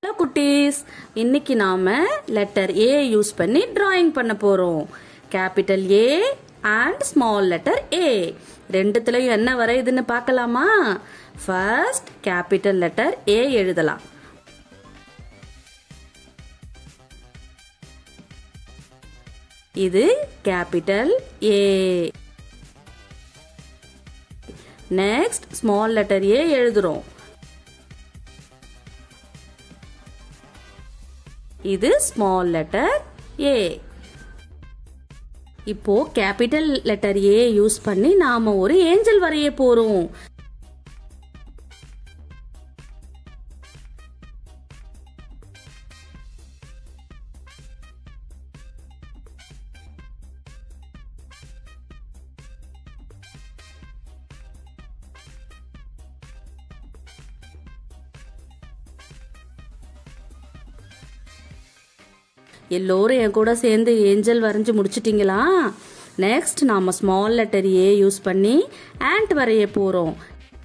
Hello குட்டீஸ், இன்னைக்கு நாம லெட்டர் ஏ யூஸ் பண்ணி டிராயிங் பண்ண போறோம். Capital A and small letter A ரெண்டுத்துலயும் என்ன வரையுதுன்னு பார்க்கலாமா? ஃபர்ஸ்ட் கேபிட்டல் லெட்டர் ஏ எழுதலாம். இது capital A. Next small letter A எழுதுறோம். இது ஸ்மால் லெட்டர் ஏ. இப்போ கேபிட்டல் லெட்டர் ஏ யூஸ் பண்ணி நாம ஒரு ஏஞ்சல் வரைய போறோம். எல்லோரும் என் கூட சேர்ந்து ஏஞ்சல் வரைஞ்சு முடிச்சிட்டீங்களா? நெக்ஸ்ட் நாம ஸ்மால் லெட்டர் ஏ யூஸ் பண்ணி ஆண்ட் வரைய போறோம்.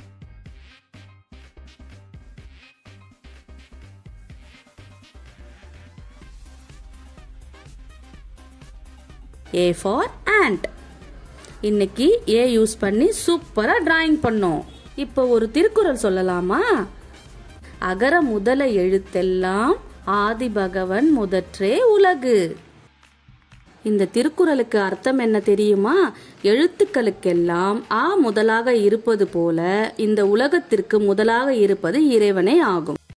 A for ant. இன்னைக்கு ஏ யூஸ் பண்ணி சூப்பரா டிராயிங் பண்ணோம். இப்போ ஒரு திருக்குறள் சொல்லலாமா? அகர முதல எழுத்தெல்லாம் ஆதி பகவன் முதற்றே உலகு. இந்த திருக்குறளுக்கு அர்த்தம் என்ன தெரியுமா? எழுத்துக்களுக்கெல்லாம் ஆ முதலாக இருப்பது போல இந்த உலகத்திற்கு முதலாக இருப்பது இறைவனே ஆகும்.